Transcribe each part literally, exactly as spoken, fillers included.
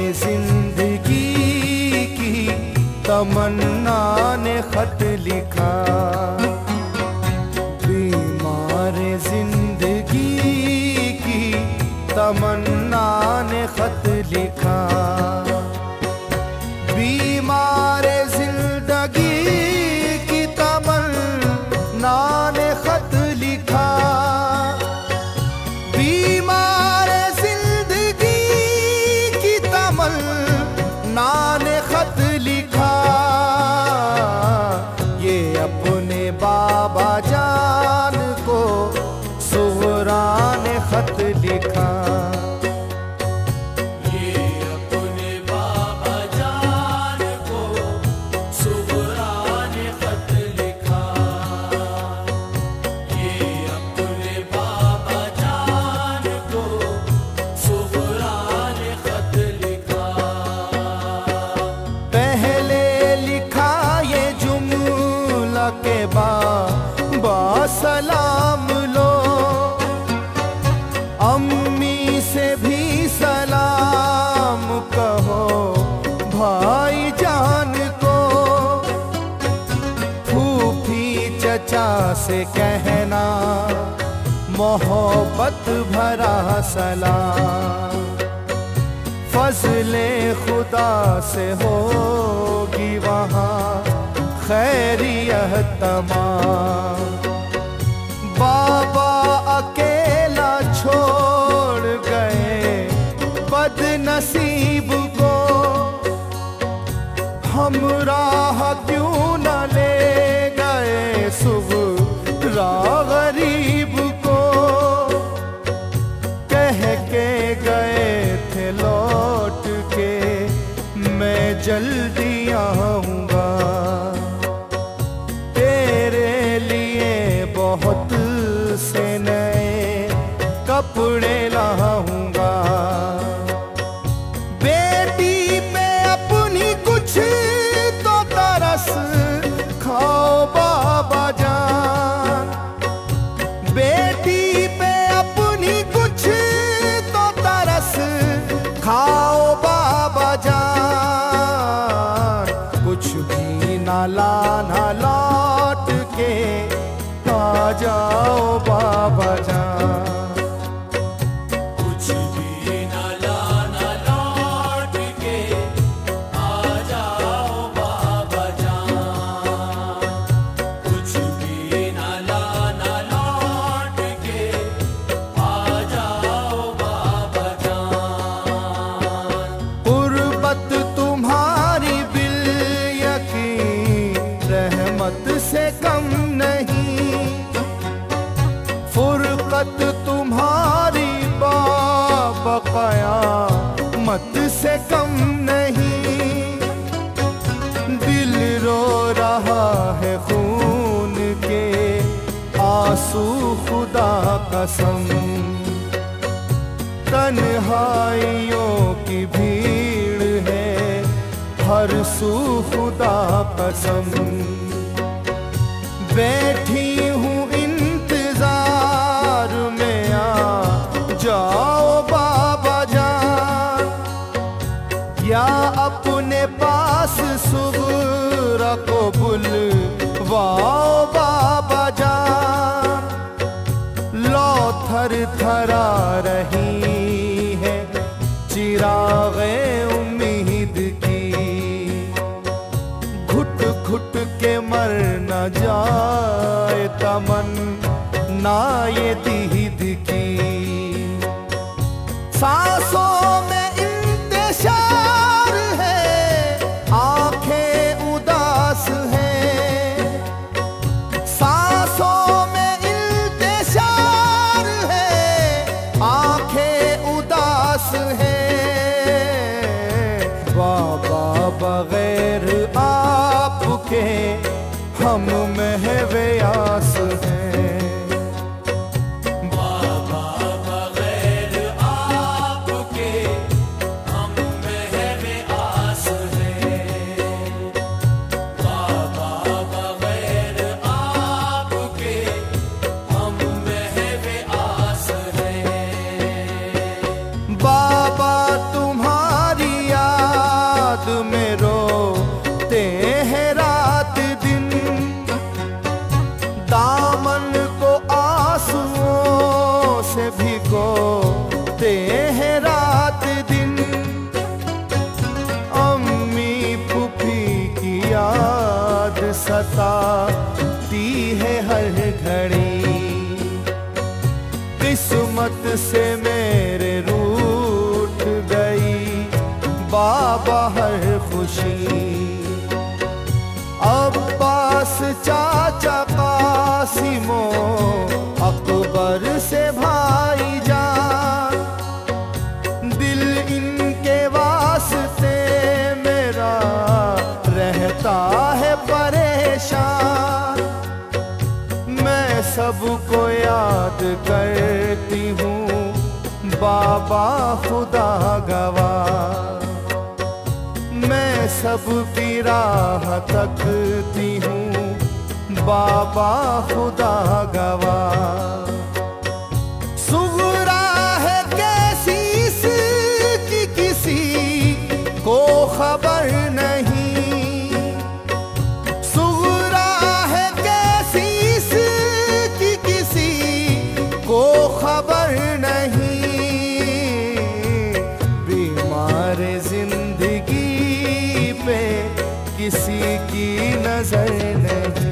जिंदगी की तमन्ना ने खत लिखा। बीमार जिंदगी की तमन्ना ने खत लिखा। बीमार जिंदगी की तमन्ना ने खत लिखा। बीमार जिंदगी की तमन्ना ने खत लिखा। ये अपने बाबा जान को सुगरा ने खत लिखा। के बा सलाम लो, अम्मी से भी सलाम कहो भाई जान को। फूफी चचा से कहना मोहब्बत भरा सलाम। फजले खुदा से होगी वहाँ खैरियत तमाम। बाबा अकेला छोड़ गए बदनसीब को। हमराह क्यों न ले गए सुगरा गरीब को। कह के गए थे लौट के मैं जल्दी आऊंगा। बहुत से नए कपड़े लाऊंगा। बेटी पे अपनी कुछ तो तरस खाओ बाबा जान। बेटी पे अपनी कुछ तो तरस खाओ बाबा जान। कुछ भी ना लाना लौट के आ जाओ बाबा जान। कुछ भी न लाना लौट के आ जाओ बाबा जान। कुछ भी न लाना लौट के आ जाओ बाबा जान। गुर्बत तुम्हारी बिल यकीन रहमत से कम नहीं। फुरकत तुम्हारी बाबक़यामत से कम नहीं। दिल रो रहा है खून के आंसू खुदा कसम। तन्हाइयों की भीड़ है हर सू खुदा कसम। बैठी हूँ इंतजार में आ जाओ बाबा जान। या अपने पास सुगरा को बुलवाओ बाबा जान। लो थर थरा रही है चिराग़े उम्मीद की। घुट घुट के मर न जाए तमन्ना ये दीद की। सांसों में इंतशार है आंखें उदास हैं। सांसों में इंतशार है आंखें उदास हैं। बाबा बगैर आपके हम महव आस हैं। बाबा से मेरे रूठ गई बाबा हर खुशी। अब्बास चाचा कासिमो अकबर से भाईजान, दिल इनके वास्ते मेरा रहता है परेशान। मैं सबको याद करती हूँ बाबा खुदा गवाह, मैं सबकी राह तकती हूँ बाबा खुदा गवाह। सुगरा है कैसी इसकी किसी को खबर नहीं, सुगरा है कैसी इसकी किसी को खबर नहीं। बीमार जिंदगी पे किसी की नजर नहीं,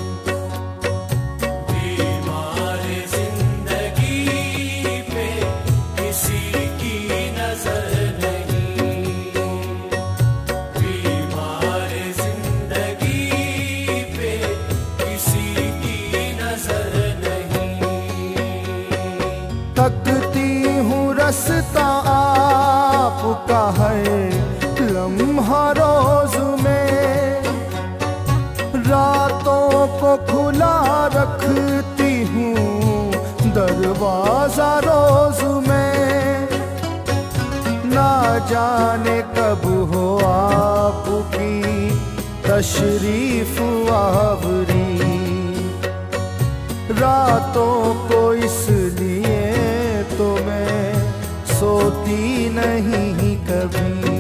बीमार जिंदगी पे किसी की नजर नहीं, बीमार जिंदगी पे किसी की नजर नहीं। तकती हूँ रास्ता आपका हर लम्हा रोज में, रातों को खुला रखती हूँ दरवाजा रोज में। ना जाने कब हो आपकी तशरीफ आवरी, रातों को इसलिए तो मैं सोती नहीं कभी।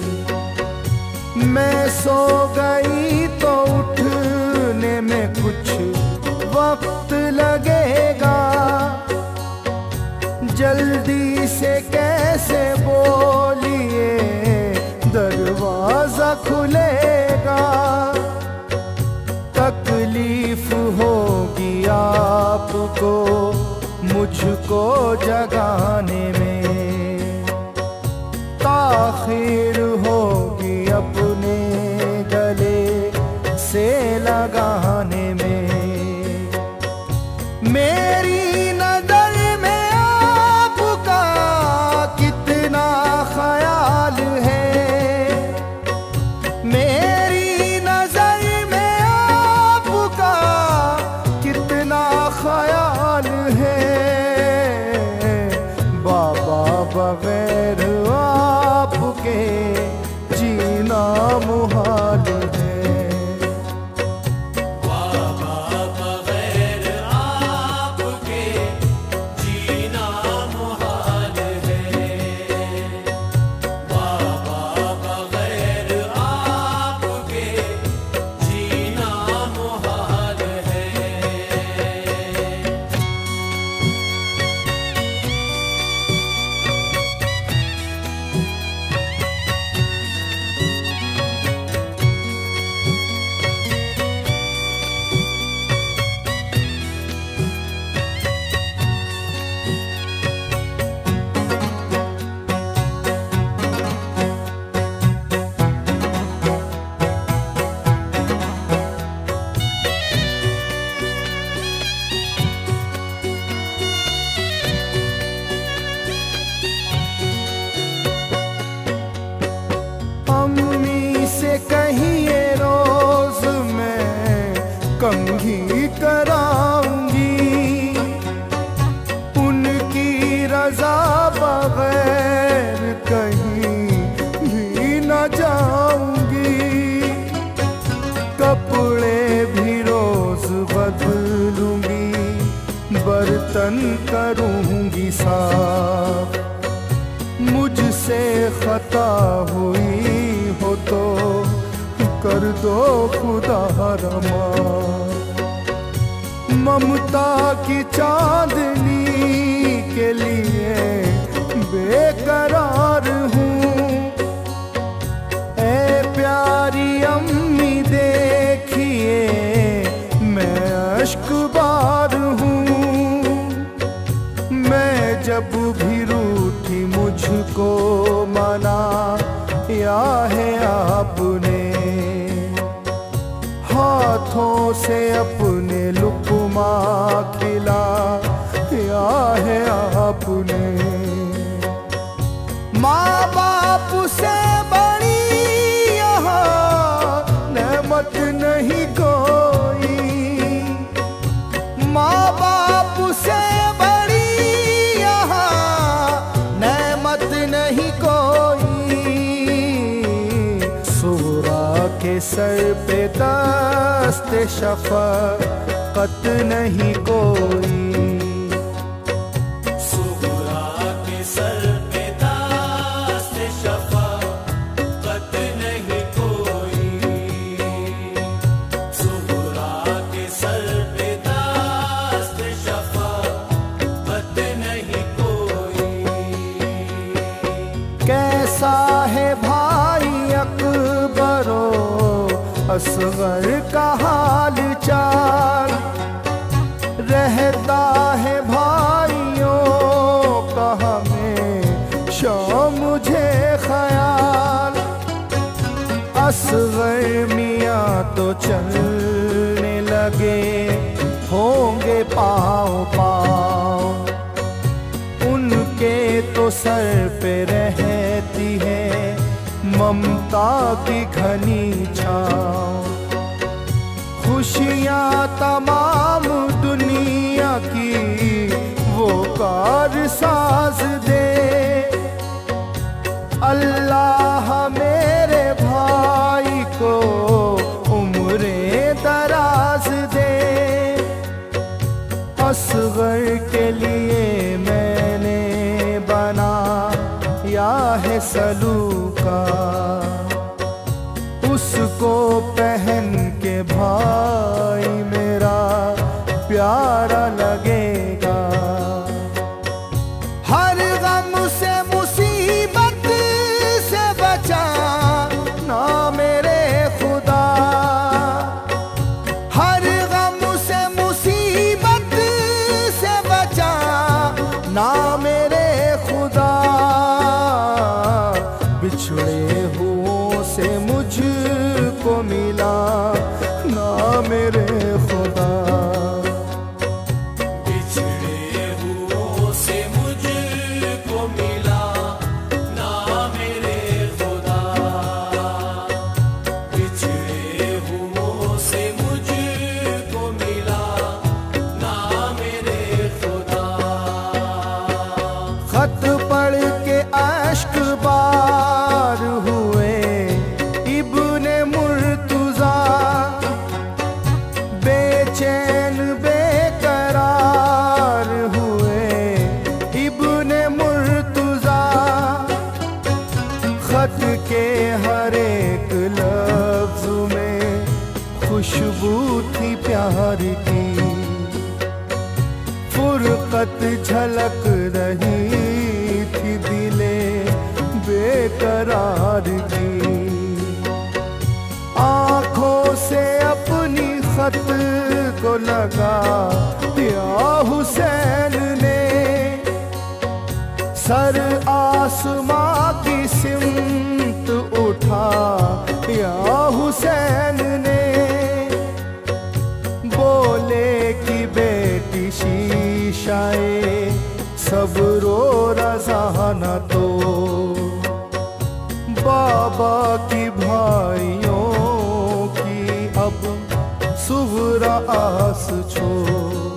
मैं सो गई तो उठने में कुछ वक्त लगेगा, जल्दी से कैसे बोलिए दरवाजा खुलेगा। तकलीफ होगी आपको मुझको जगाने में, ताखिर होगी अपने गले से लगाने में। मेरी नजर में आपका कितना ख्याल है, मेरी नजर में आपका कितना ख्याल है। बाबा बगैर आपके जीना मुहाल है, बाबा बगैर आपके जीना मुहाल है, बाबा बगैर आपके जीना मुहाल है। अम्मी से कहिए रोज मैं कंघी कराऊंगी, उनकी रजा बगैर कहीं भी न जाऊंगी। कपड़े भी रोज बदलूंगी, बर्तन करूंगी साफ। मुझसे खता हुई हो तो कर दो खुदा रमा, ममता की चांदनी के लिए बेकरार हूँ। ए प्यारी अम्मी देखिए मैं अश्क बार हूँ, मैं जब भी रूठी मुझको मना या है आपने, हाथों से अपने लुक़मा खिला या है आपने। माँ बाप से बड़ी यहाँ नेमत नहीं कोई, माँ बाप से बड़ी यहाँ नेमत नहीं कोई। सूरा के सर पे दस्त शफ़क़त नहीं कोई, असगर का हाल चाल, रहता है भाइयों का हमेशा मुझे ख्याल। असगर मियाँ तो चलने लगे होंगे पाँव पाँव, उनके तो सर पे रहती है ममता की घनी छाँव। खुशियाँ तमाम दुनिया की वो कारसाज दे, अल्लाह मेरे भाई को उम्रे दराज दे। असगर के लिए मैंने बना या है सलूका, उसको पहन के भाई मेरा प्यारा लगेगा। हर गम से मुसीबत से बचा ना मेरे खुदा, हर गम से मुसीबत से बचा ना मेरे खुदा। बिछड़े हुओं से मुझको मिला ना मेरे खुदा, बिछड़े हुओं से मुझको मिला ना मेरे खुदा, बिछड़े हुओं से मुझको मिला ना मेरे खुदा। खत पढ़ के अश्क बार हुए इब्ने मुर्तुज़ा, बेचैन बेकरार हुए इब्ने मुर्तुज़ा। खत के हर एक लफ्ज़ में खुशबू थी प्यार की, फुरकत झलक रही थी दिले बेकरार की। आँखों से अपनी खत को लगा या हुसैन ने, सर आसमां की सिमत उठा या हुसैन ने। बोले कि बेटी शीशाए सब्रो रज़ा न तो, बाबा की भाइयों की अब सुगरा आस छोड़।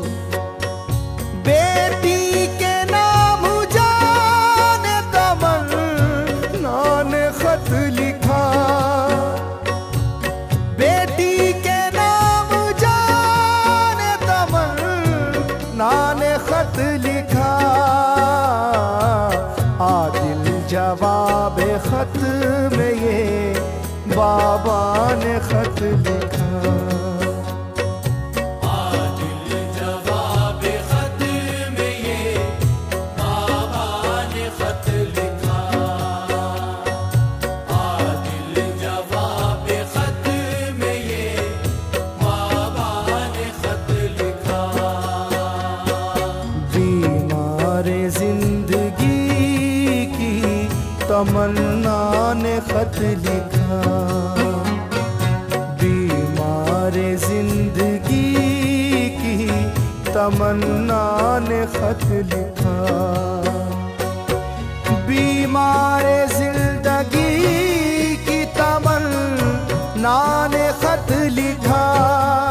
बेटी के नाम जाने तमन्ना ने खत लिखा, बेटी के नाम जाने तमन्ना ने खत लिखा। आदिल जवाब खत में ये बाबा ने खत लिखा। आदिल जवाब खत में ये बाबा ने खत लिखा, आदिल जवाब खत में ये बाबा ने खत लिखा। बीमार जिंदगी तमन्ना ने खत लिखा, बीमार जिंदगी की तमन्ना ने खत लिखा। बीमार जिंदगी की तमन्ना ने खत लिखा।